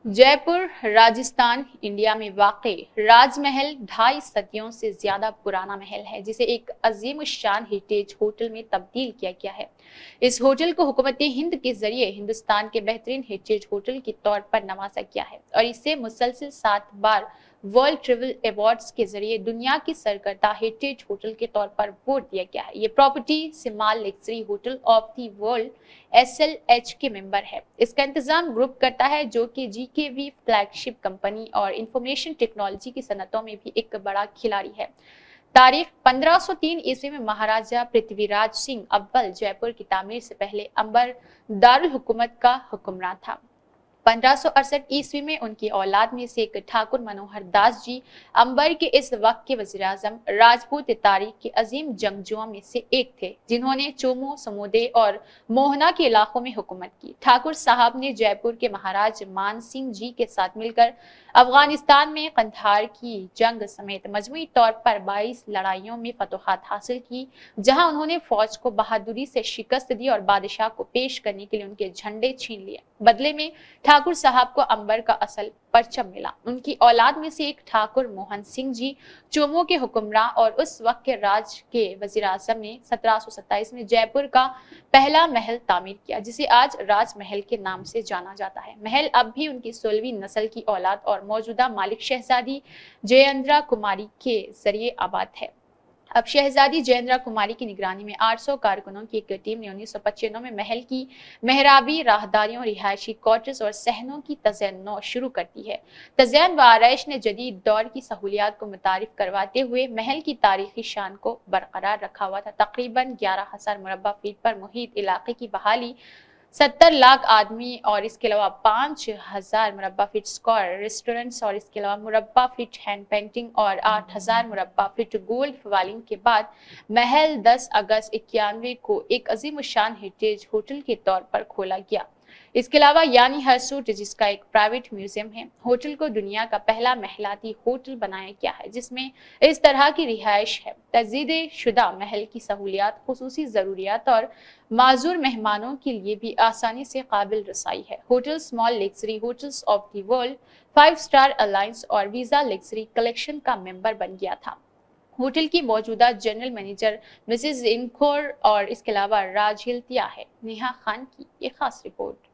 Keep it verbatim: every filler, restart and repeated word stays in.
जय पुर राजस्थान इंडिया में वाक़ राजमहल ढाई सदियों से ज्यादा पुराना महल है, जिसे एक अजीम शान हेरिटेज होटल में तब्दील किया गया है। इस होटल को हुकूमत हिंद के जरिए हिंदुस्तान के बेहतरीन हेरिटेज होटल के तौर पर नवाजा गया है और इसे मुसलसल सात बार वर्ल्ड ट्रेवल अवार्ड्स के जरिए दुनिया की सरकर्दा हेरिटेज होटल के तौर पर वोट दिया गया है। ये property small luxury hotel of the world S L H के मेंबर है। इसका इंतजाम ग्रुप करता है, जो कि G K V flagship company और इंफॉर्मेशन टेक्नोलॉजी की सनतों में भी एक बड़ा खिलाड़ी है। तारीख पंद्रह सौ तीन ईस्वी में महाराजा पृथ्वीराज सिंह अव्वल जयपुर की तामीर से पहले अंबर दारुल हुकूमत का हुक्मरान था। पंद्रह सौ अड़सठ ईस्वी में उनकी औलाद में से एक ठाकुर मनोहर दास जी अंबर के इस वक्त के वजीर आजम राजपूत तारीख के अजीम जंगजुओं में से एक थे, जिन्होंने चोमो, समोदे और मोहना के इलाकों में हुकूमत की। ठाकुर साहब ने जयपुर के महाराज मान सिंह जी के साथ मिलकर अफगानिस्तान में कंधार की जंग समेत मजमूई तौर पर बाईस लड़ाइयों में फतोहात हासिल की, जहां उन्होंने फौज को बहादुरी से शिकस्त दी और बादशाह को पेश करने के लिए उनके झंडे छीन लिए। बदले में ठाकुर साहब को अंबर का असल परचम मिला। उनकी औलाद में से एक ठाकुर मोहन सिंह जी चोमो के हुक्मरान और उस वक्त के राज के वजीर आजम ने सत्रह सौ सत्ताईस में जयपुर का पहला महल तामीर किया, जिसे आज राजमहल के नाम से जाना जाता है। महल अब भी उनकी सोलहवीं नस्ल की औलाद और मौजूदा मालिक शहजादी जयेंद्रा कुमारी के जरिए आबाद है। अब शहजादी जयेंद्रा कुमारी की निगरानी में आठ सौ कारकुनों की एक टीम ने उन्नीस सौ पचानवे में महल की मेहराबी, राहदारियों, रिहायशी क्वार्टर्स और सहनों की तज़य्युन नौ शुरू कर दी है। तज़य्युन व आरइश ने जदीद दौर की सहूलियात को मुतारिफ करवाते हुए महल की तारीखी शान को बरकरार रखा हुआ था। तकरीबन ग्यारह हजार मुरब्बा फीट पर मुहित इलाके की बहाली, सत्तर लाख आदमी और इसके अलावा पांच हजार मुरब्बा फीट स्क्वायर रेस्टोरेंट्स और इसके अलावा मुरब्बा फीट हैंड पेंटिंग और आठ हजार मुरब्बा फीट गोल्ड फवालिंग के बाद महल दस अगस्त इक्यानवे को एक अजीम शान हेरिटेज होटल के तौर पर खोला गया। इसके अलावा यानी हरसूट, जिसका एक प्राइवेट म्यूजियम है, होटल को दुनिया का पहला महलाती होटल बनाया गया है जिसमें इस तरह की रिहाइश है। तजदीद शुदा महल की सहूलियात खुसूसी जरूरियात और माजूर मेहमानों के लिए भी आसानी से काबिल रसाई है। Hotel small luxury hotels of the world five star alliance और वीजा लग्जरी कलेक्शन का मेंबर बन गया था। होटल की मौजूदा जनरल मैनेजर मिसेज इनखोर और इसके अलावा राज हिल्तिया है। नेहा खान की ये खास रिपोर्ट।